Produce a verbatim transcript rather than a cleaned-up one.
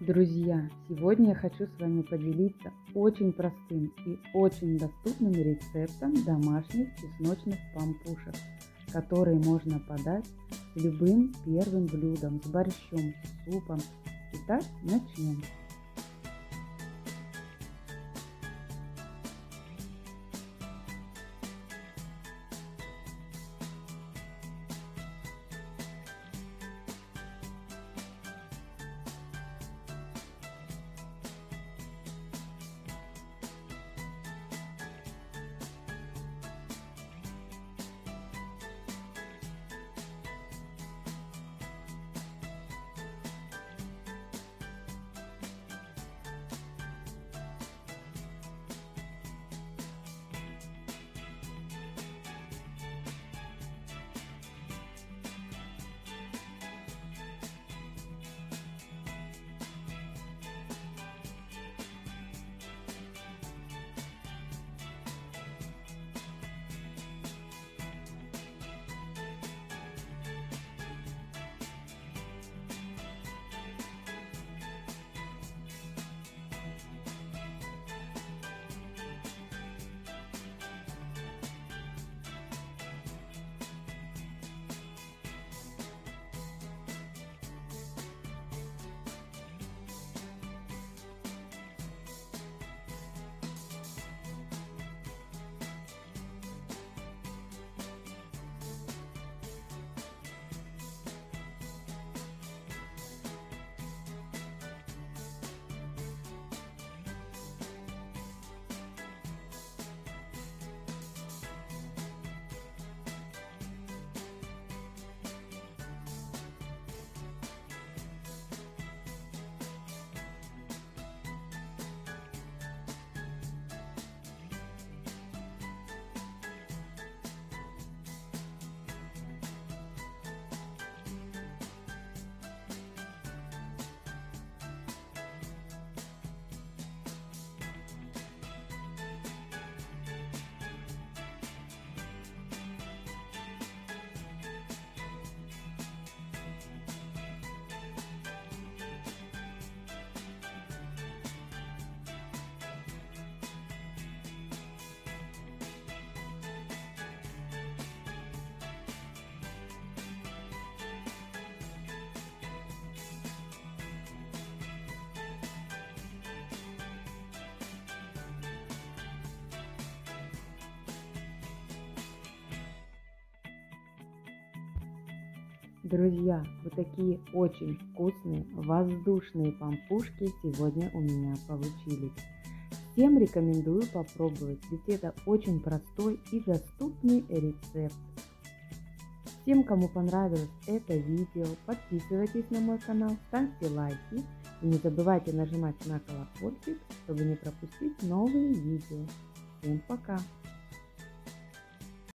Друзья, сегодня я хочу с вами поделиться очень простым и очень доступным рецептом домашних чесночных пампушек, которые можно подать с любым первым блюдом, с борщом, с супом. Итак, начнем. Друзья, вот такие очень вкусные воздушные пампушки сегодня у меня получились. Всем рекомендую попробовать, ведь это очень простой и доступный рецепт. Всем, кому понравилось это видео, подписывайтесь на мой канал, ставьте лайки и не забывайте нажимать на колокольчик, чтобы не пропустить новые видео. Всем пока!